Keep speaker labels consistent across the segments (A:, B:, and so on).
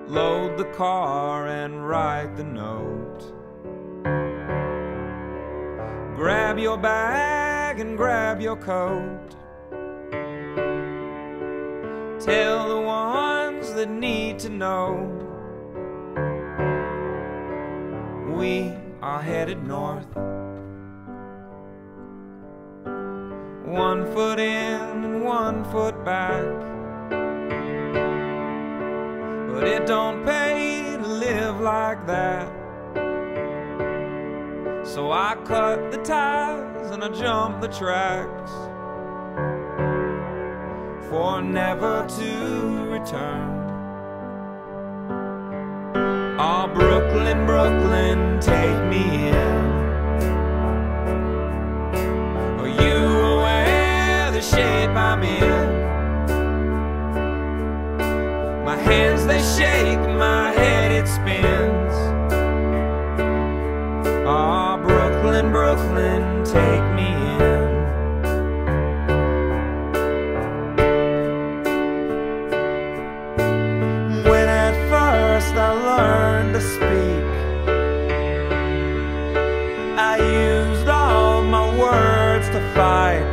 A: load the car and write the note. Grab your bag and grab your coat. Tell the ones that need to know we are headed north. 1 foot in and 1 foot back, but it don't pay to live like that. So I cut the ties and I jump the tracks for never to return. Oh, Brooklyn, Brooklyn, take me in. Are you aware of the shape I'm in? My hands, they shake, my head, it spins. Oh, Brooklyn, Brooklyn, take me in. When at first I learned to speak, I used all my words to fight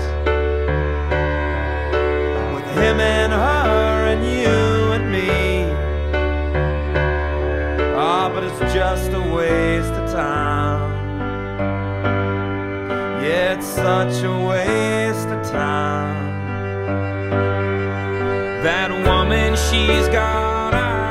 A: with him and her and you and me. Ah, but it's just a waste of time. Yeah, it's such a waste of time. That woman, she's got eyes